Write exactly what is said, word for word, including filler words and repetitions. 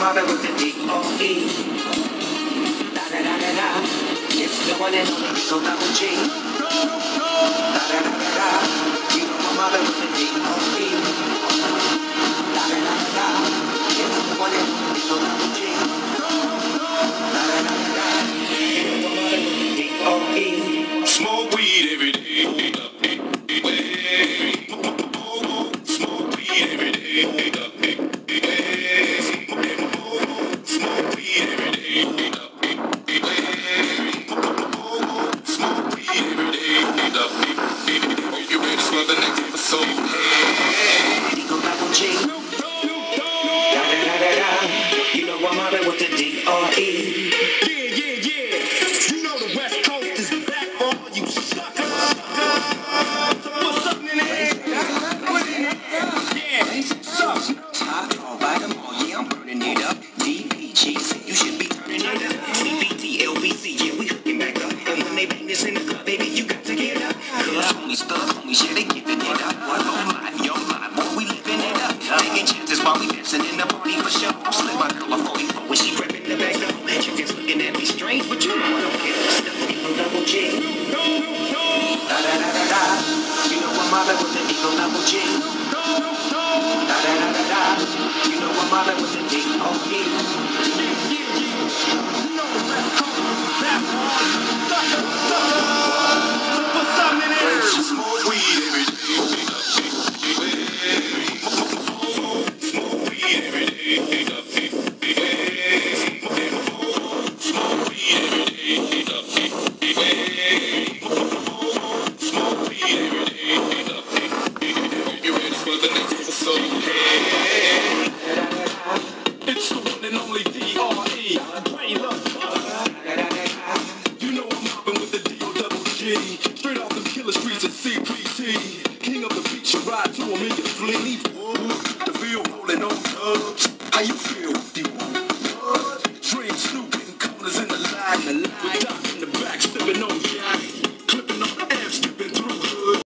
mother with the D O E. Da da da da da. It's the one and only Eagle Double G. Da da da da da. You know my mother with the D O E. Da da da da da. It's the one and only Eagle Double G. Da da da da da. You know my mother with the D O E. Smoke weed every day. Smoke weed every day. Smoke weed every day. Smoke weed every day. You ready for the next episode? Hey, Eagle Double G. Da da da da da. You know I'm mobbing with the D O E. yeah, yeah, yeah. You know the West Coast is back for all you suckers. What's up, in there? Yeah, suck. Top all by them all, yeah, I'm burning it up. D P G C, you should be turning it up. C B T L B C, yeah, we hooking back up. And when they bang this in the club, baby, you got to get up. Cause homies, thug homies, yeah, they giving it up. One on life, young life, boy, we living it up. Taking chances while we dancing in the party for sure. Slip my girl a forty-four when she gripping the back door. She just looking at me strange, but you know I don't care. Stuff Eagle Double G. Da da da da da. You know I'm mobbing with the Eagle Double G. Da da da da da. You know I'm mobbing with the D O E. Smoke weed every day. Smoke weed every day. Smoke weed every day. Smoke weed every day. You ready for the next episode? Hey, it's the one and only D R E. You know I'm mobbing with the D O double G. Straight off them killer streets of C P T. King of the beach, you ride to him in your fleet. The field rolling on dubs. How you feel?